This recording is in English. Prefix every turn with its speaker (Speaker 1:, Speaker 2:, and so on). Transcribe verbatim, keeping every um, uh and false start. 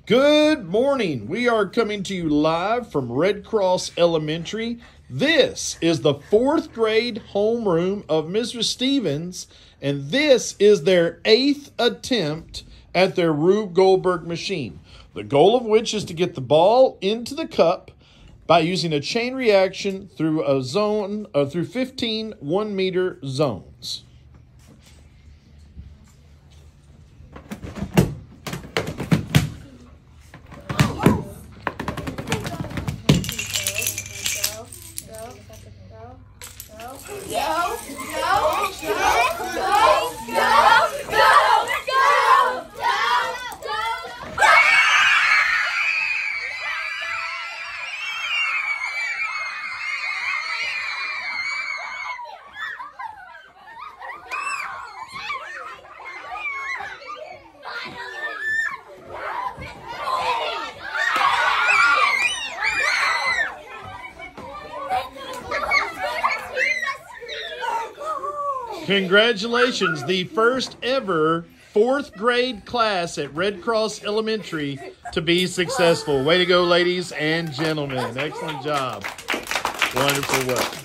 Speaker 1: Good morning. We are coming to you live from Red Cross Elementary. This is the fourth grade homeroom of Missus Stevens, and this is their eighth attempt at their Rube Goldberg Machine, the goal of which is to get the ball into the cup by using a chain reaction through a zone, uh, through fifteen one-meter zones. Congratulations, the first ever fourth grade class at Red Cross Elementary to be successful. Way to go, ladies and gentlemen. Excellent job. Wonderful work.